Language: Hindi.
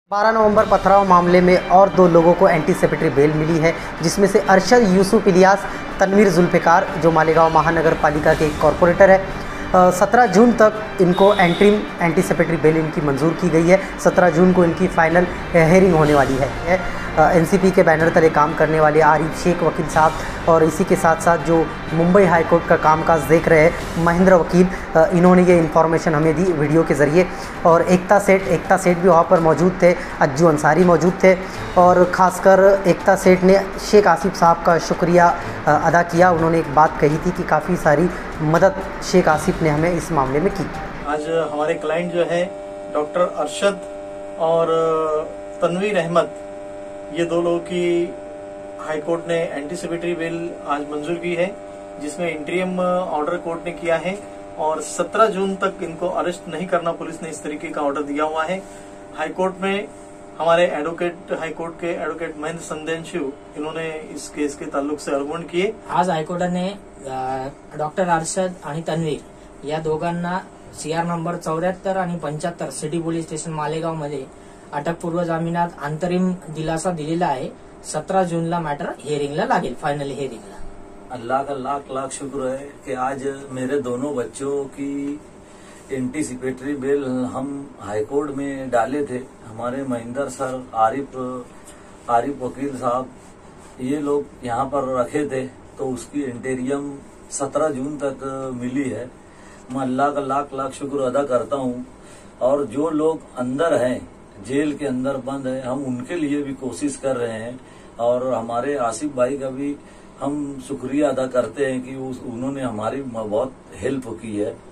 12 नवंबर पथराव मामले में और 2 लोगों को एंटीसिपेटरी बेल मिली है, जिसमें से अरशद यूसुफ इलियास, तनवीर जुल्फ़िकार जो मालेगांव महानगर पालिका के एक कॉरपोरेटर है। 17 जून तक इनको एंटीसिपेटरी बेल इनकी मंजूर की गई है। 17 जून को इनकी फाइनल हेयरिंग होने वाली है। एनसीपी के बैनर तले काम करने वाले आरिफ शेख वकील साहब और इसी के साथ साथ जो मुंबई हाई कोर्ट का कामकाज देख रहे हैं महेंद्र वकील, इन्होंने ये इन्फॉर्मेशन हमें दी वीडियो के ज़रिए। और एकता सेठ भी वहाँ पर मौजूद थे, अज्जू अंसारी मौजूद थे और ख़ासकर एकता सेठ ने शेख आसिफ साहब का शुक्रिया अदा किया। उन्होंने एक बात कही थी कि काफ़ी सारी मदद शेख आसिफ ने हमें इस मामले में की। आज हमारे क्लाइंट जो है डॉक्टर अरशद और तनवीर अहमद, ये 2 लोगों की हाई कोर्ट ने एंटीसिपेटरी बेल आज मंजूर की है, जिसमें इंटीरियम ऑर्डर कोर्ट ने किया है और 17 जून तक इनको अरेस्ट नहीं करना पुलिस ने इस तरीके का ऑर्डर दिया हुआ है। हाई कोर्ट में हमारे हाई कोर्ट के एडवोकेट महेंद्र संदेशु, इन्होंने इस केस के ताल्लुक से आर्ग्युमेंट किए। आज हायकोर्टाने डॉक्टर अरशद आणि तन्वीर या दोघांना CR नंबर 74 आणि 75 सिटी पोलीस स्टेशन मालेगाव मध्ये अटकपूर्व जामिनात अंतरिम दिलासा दिलेला आहे। 17 जूनला मॅटर हियरिंगला लागेल, फाइनल हियरिंगला। अल्लाह का लाख लाख शुक्र है कि आज मेरे दोनों बच्चों की एंटीसिपेटरी बेल हम हाईकोर्ट में डाले थे। हमारे महेंद्र सर, आरिफ वकील साहब, ये लोग यहाँ पर रखे थे, तो उसकी इंटीरियम 17 जून तक मिली है। मैं अल्लाह का लाख लाख शुक्र अदा करता हूँ। और जो लोग अंदर हैं, जेल के अंदर बंद है, हम उनके लिए भी कोशिश कर रहे हैं। और हमारे आसिफ भाई का भी हम शुक्रिया अदा करते हैं कि उन्होंने हमारी बहुत हेल्प की है।